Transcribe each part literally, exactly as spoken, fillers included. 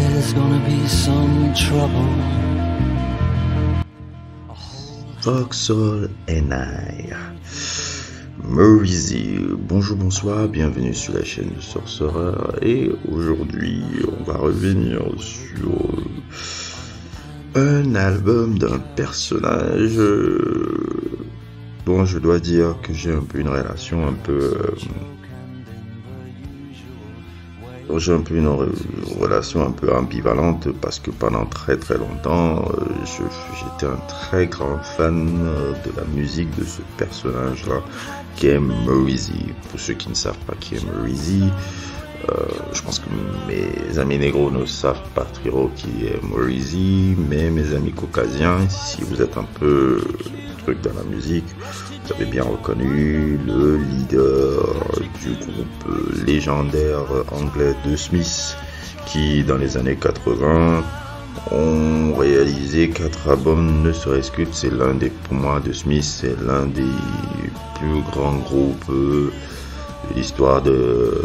there's gonna be some trouble. Vauxhall and I. Morrissey. Bonjour, bonsoir, bienvenue sur la chaîne de Sorcerer. Et aujourd'hui, on va revenir sur un album d'un personnage dont je dois dire que j'ai un peu une relation un peu... Euh, j'ai un peu une relation un peu ambivalente parce que pendant très très longtemps euh, je, j'étais un très grand fan de la musique de ce personnage là qui est Morrissey. Pour ceux qui ne savent pas qui est Morrissey, euh, je pense que mes amis négros ne savent pas trop qui est Morrissey, mais mes amis caucasiens, si vous êtes un peu truc dans la musique, vous avez bien reconnu le leader du groupe légendaire anglais The Smiths, qui dans les années quatre-vingts ont réalisé quatre albums, ne serait-ce que c'est l'un des, pour moi The Smiths c'est l'un des plus grands groupes de l'histoire de,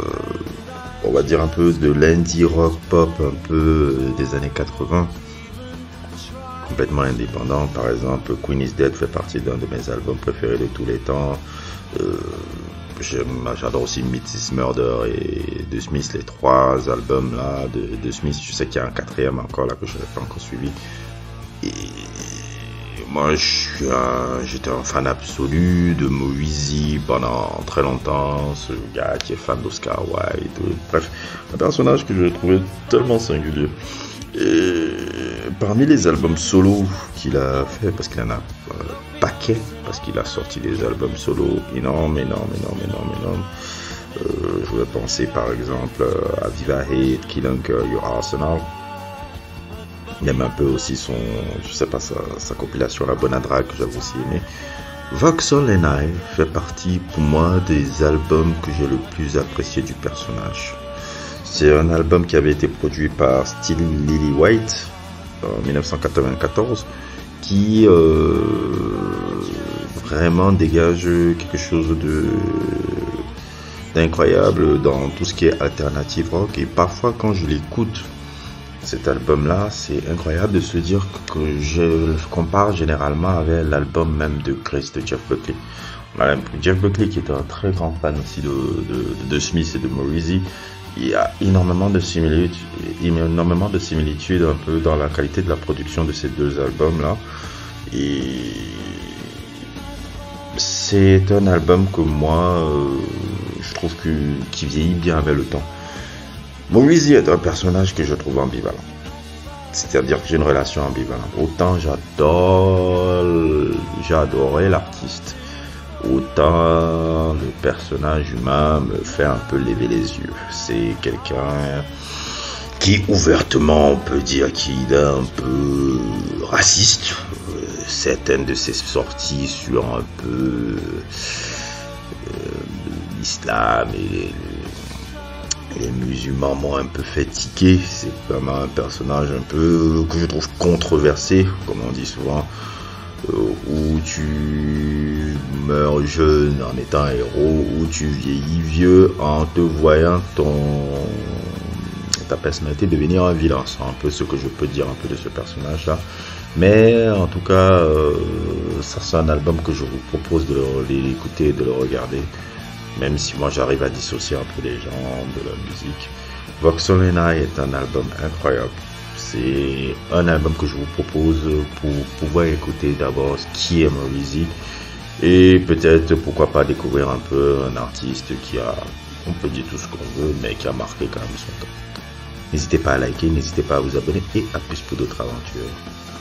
on va dire un peu de l'indie rock pop un peu des années quatre-vingts. Complètement indépendant, par exemple Queen is Dead fait partie d'un de mes albums préférés de tous les temps. euh, j'adore aussi Meets Murder et The Smiths, les trois albums là de, de Smiths. Je sais qu'il y a un quatrième encore là que je n'ai pas encore suivi, et moi je suis un, j'étais un fan absolu de Morrissey pendant très longtemps, ce gars qui est fan d'Oscar Wilde. Bref, un personnage que je trouvais tellement singulier. Et parmi les albums solo qu'il a fait, parce qu'il en a un paquet, parce qu'il a sorti des albums solo énormes, énormes, énormes, énormes, énormes. Euh, je vais penser par exemple à Viva Hate, Kill Uncle, Your Arsenal. Il aime un peu aussi son, je sais pas, sa, sa compilation La Bonne Drague que j'avais aussi aimé. Vauxhall and I fait partie pour moi des albums que j'ai le plus apprécié du personnage. C'est un album qui avait été produit par Still Lillywhite en dix-neuf cent quatre-vingt-quatorze, qui euh, vraiment dégage quelque chose de d'incroyable dans tout ce qui est alternative rock. Et parfois quand je l'écoute, cet album là, c'est incroyable de se dire que je le compare généralement avec l'album même de Grace de Jeff Buckley. On a Jeff Buckley qui est un très grand fan aussi de, de, de Smith et de Morrissey. Il y a énormément de similitudes, énormément de similitudes un peu dans la qualité de la production de ces deux albums là. Et c'est un album que moi, euh, je trouve que qui vieillit bien avec le temps. Morrissey est un personnage que je trouve ambivalent. C'est-à-dire que j'ai une relation ambivalente. Autant j'adore, j'ai adoré l'artiste, autant le personnage humain me fait un peu lever les yeux. C'est quelqu'un qui ouvertement, on peut dire qu'il est un peu raciste. Certaines de ses sorties sur un peu euh, l'islam et les, les musulmans m'ont un peu fait tiquer. C'est vraiment un personnage un peu que je trouve controversé, comme on dit souvent. Euh, où tu meurs jeune en étant héros, où tu vieillis vieux en te voyant ton ta personnalité devenir un vilain. C'est un peu ce que je peux dire un peu de ce personnage là. Mais en tout cas, euh, ça c'est un album que je vous propose de l'écouter et de le regarder, même si moi j'arrive à dissocier un peu les gens de la musique. Vauxhall and I est un album incroyable. C'est un album que je vous propose pour pouvoir écouter d'abord qui est Morrissey, et peut-être pourquoi pas découvrir un peu un artiste qui a, on peut dire tout ce qu'on veut, mais qui a marqué quand même son temps. N'hésitez pas à liker, n'hésitez pas à vous abonner, et à plus pour d'autres aventures.